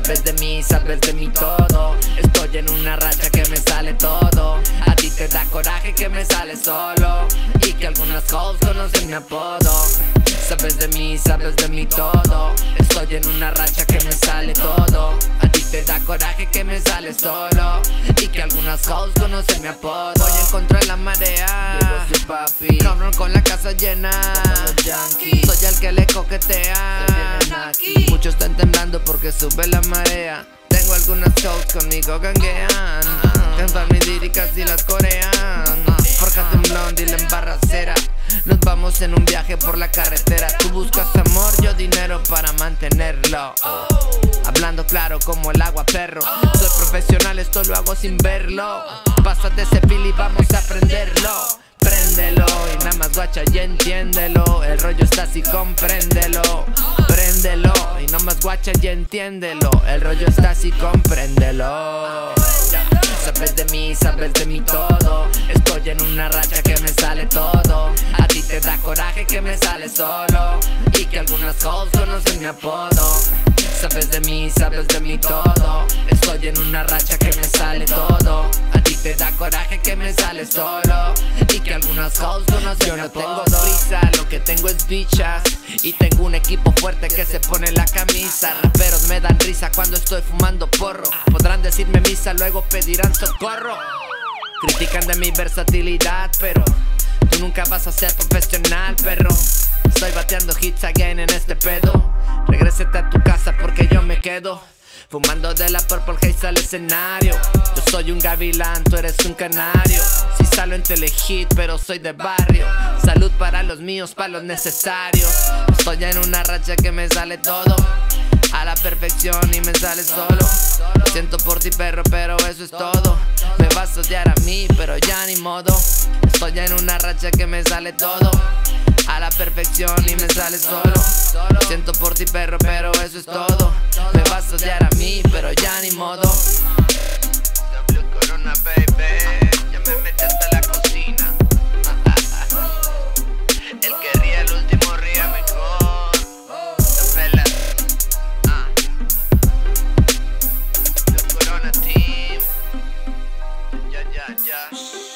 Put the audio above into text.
Sabes de mí todo. Estoy en una racha que me sale todo. A ti te da coraje que me sale solo y que algunas hoes conocen mi apodo. Sabes de mí todo. Estoy en una racha que me sale todo. A ti te da coraje que me sale solo y que algunas hoes conocen mi apodo. Voy en contra de la marea, yo soy papi, cabrón con la casa llena, como los Yankees. Soy el que le coquetea. Muchos están temblando porque sube la marea. Tengo algunas hoes conmigo ganguean, cantan mis líricas y las corean. Fórjate un blondie en barracera. Nos vamos en un viaje por la carretera. Tú buscas amor, yo dinero para mantenerlo. Hablando claro como el agua, perro. Soy profesional, esto lo hago sin verlo. Pásate ese feel y vamos a aprenderlo. Préndelo y nada más guacha y entiéndelo. El rollo está así, compréndelo. Préndelo y nada más guacha y entiéndelo. El rollo está así, compréndelo. Sabes de mí todo. Estoy en una racha que me sale todo. A ti te da coraje que me sale solo y que algunas hoes conocen mi apodo. Sabes de mí todo. Estoy en una racha que me sale todo. A ti te da coraje que me sale solo y que algunas hoes conocen mi apodo. Yo no tengo prisa, lo que tengo es bichas y tengo un equipo fuerte que se pone la camisa. Raperos me dan risa cuando estoy fumando porro. Podrán decirme misa, luego pedirán socorro. Critican de mi versatilidad, pero tú nunca vas a ser profesional, perro. Estoy bateando hits again en este pedo. Regrésate a tu casa porque yo me quedo fumando de la Purple Haze al escenario. Yo soy un gavilán, tú eres un canario. Si salgo en telehit, pero soy de barrio. Salud para los míos, para los necesarios. Estoy en una racha que me sale todo a la perfección y me sale solo. Siento por ti, perro, pero eso es todo. Me vas a odiar a mí, pero ya ni modo. Estoy en una racha que me sale todo a la perfección y me sale solo. Siento por ti, perro, pero eso es todo. Me vas a odiar a mí, pero ya ni modo. W Corona, baby. Ya me metí hasta la cocina. El que ría el último ría mejor. La pela. W Corona team. Ya.